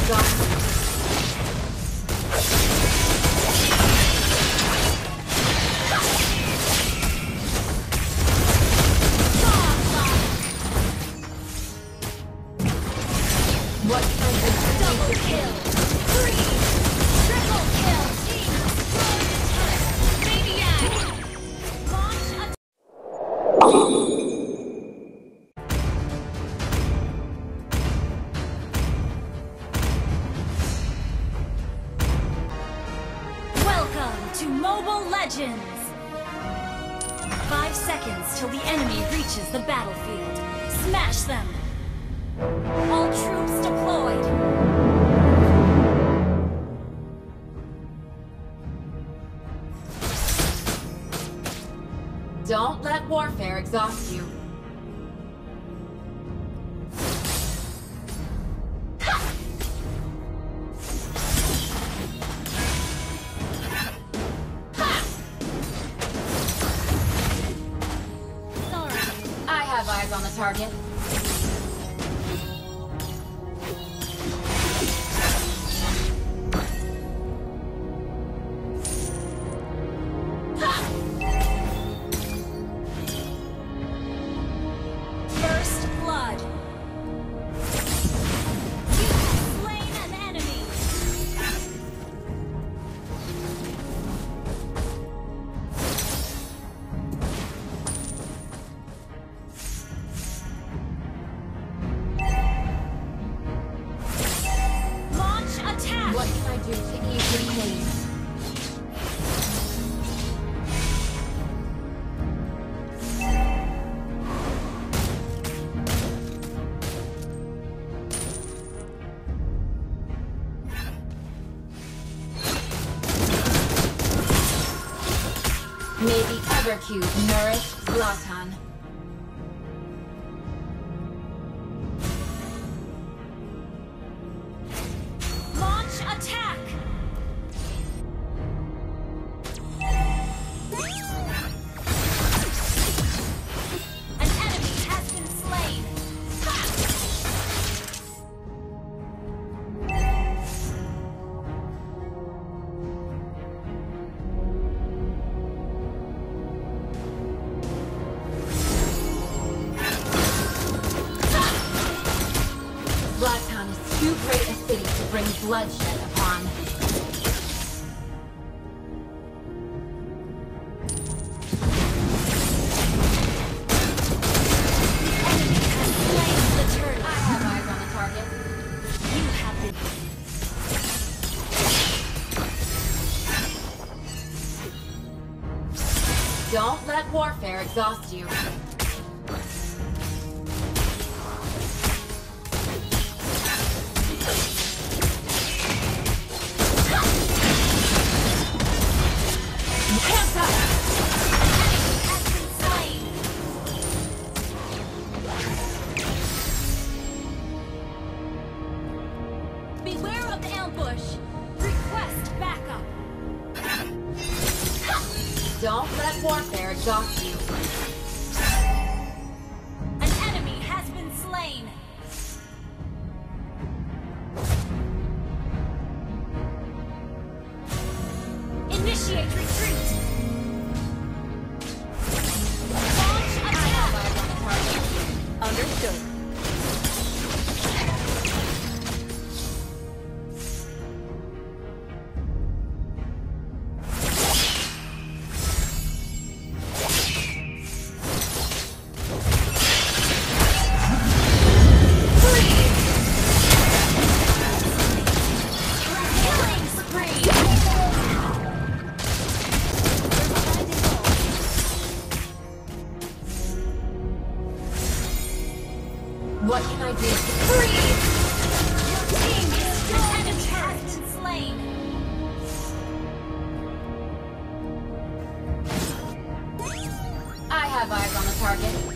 exhausted. What kind of double kill? 3 triple kill. Maniac. Launch Welcome to Mobile Legends. 5 seconds till the enemy reaches the battlefield. Smash them. All troops deployed. Don't let warfare exhaust you. Sorry. I have eyes on the target. What can I do to ease your pain? May the Evercube nourish Zlatan. Attack! An enemy has been slain. Zlatan is too great a city to bring bloodshed upon. Don't let warfare exhaust you. Hands up! An enemy has been slain. Beware of ambush. Request backup. Don't let warfare exhaust you. An enemy has been slain. Initiate retreat. Launch attack. Understood. What can I do? Freeze! Your team is your enemy has been slain. I have eyes on the target.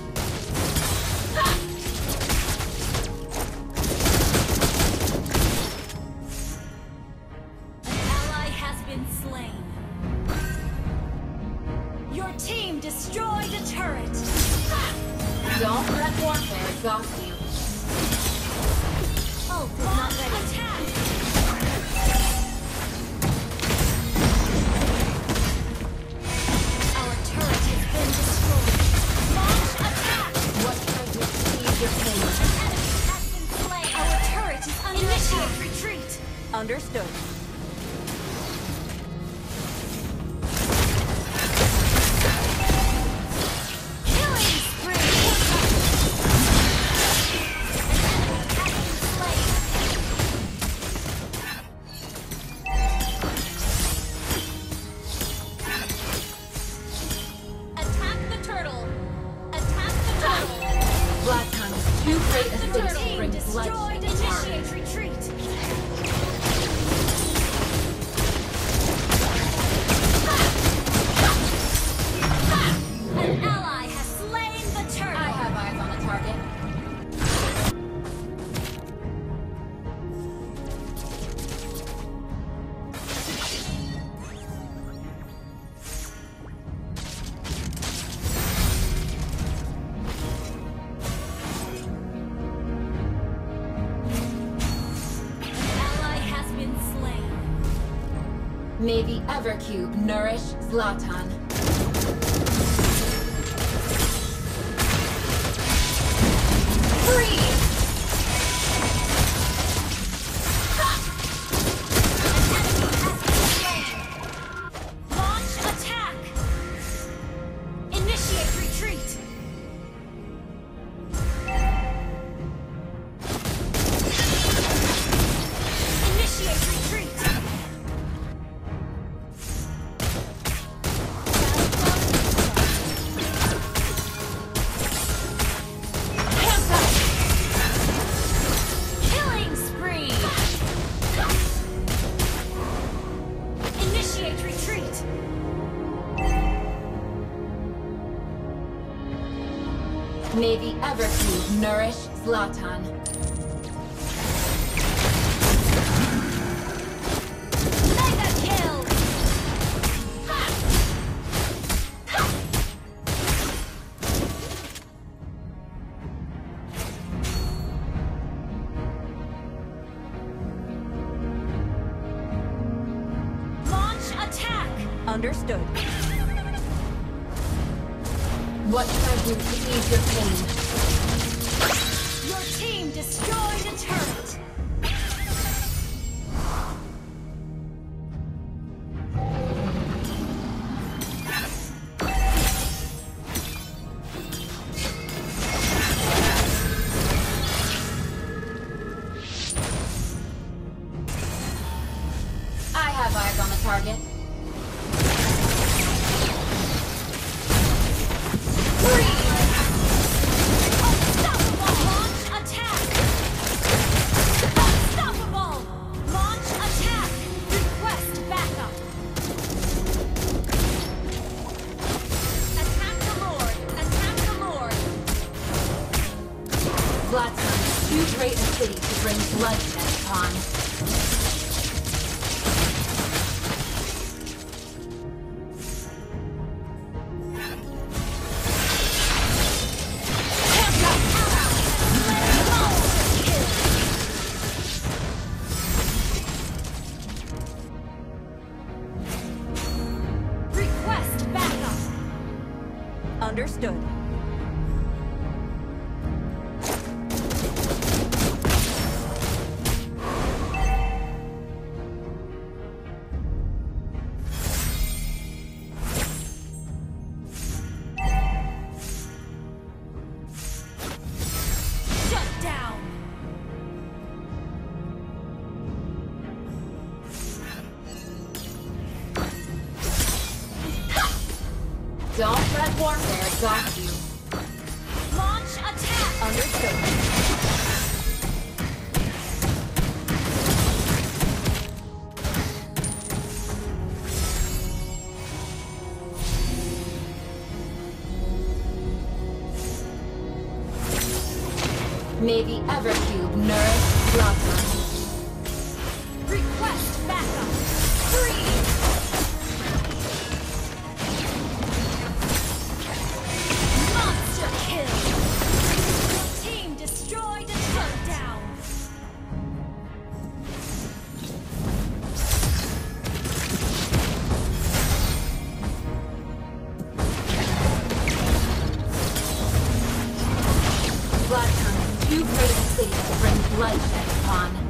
An ally has been slain. Your team destroyed a turret. Don't let warfare exhaust you. ult is not ready. Attack! Our turret has been destroyed. Launch attack! What can I do to ease your pain? An enemy has been slain. Our turret is under attack. Initiate retreat. Understood. Initiate retreat! An ally has slain the turtle! I have eyes on a target. May the Evercube nourish Zlatan. Freeze! Launch attack! Initiate retreat! Initiate retreat! May the Evercube nourish Zlatan. Mega kill! Launch attack! Understood. What can I do to ease your pain? Your team destroyed a turret! I have eyes on the target. Zlatan is too great a city to bring bloodshed upon. Request backup! Understood. Don't let warfare exhaust you. Launch attack! Understood. May the Evercube nourish Zlatan. Request backup! Freeze! Monster kill! Your team destroyed a turret down! bloodshed, pawn.